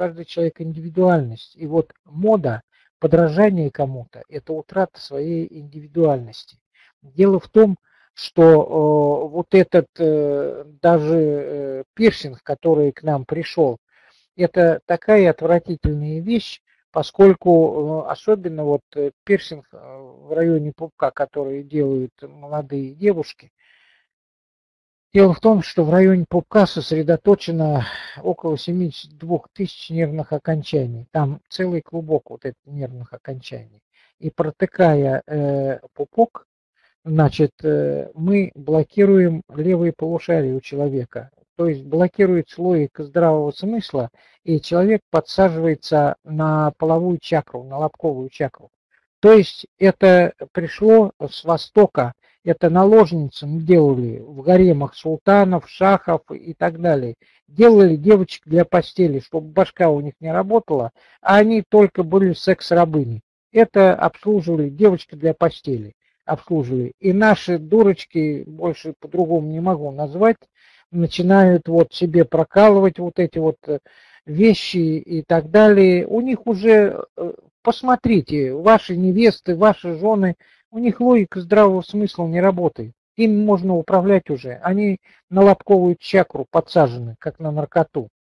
каждый человек индивидуальность. И вот мода, подражание кому-то – это утрата своей индивидуальности. Дело в том, что вот этот даже пирсинг, который к нам пришел, это такая отвратительная вещь, поскольку особенно вот пирсинг в районе пупка, который делают молодые девушки. Дело в том, что в районе пупка сосредоточено около 72 тысяч нервных окончаний. Там целый клубок вот этих нервных окончаний. И протыкая пупок, значит, мы блокируем левые полушария у человека. То есть блокируется логика здравого смысла, и человек подсаживается на половую чакру, на лобковую чакру. То есть это пришло с Востока, это наложницам делали в гаремах султанов, шахов и так далее. Делали девочек для постели, чтобы башка у них не работала, а они только были секс-рабыни. Это обслуживали девочки для постели. Обслуживали. И наши дурочки, больше по-другому не могу назвать, начинают вот себе прокалывать вот эти вот вещи и так далее. У них уже, посмотрите, ваши невесты, ваши жены, у них логика здравого смысла не работает. Им можно управлять уже. Они на лобковую чакру подсажены, как на наркоту.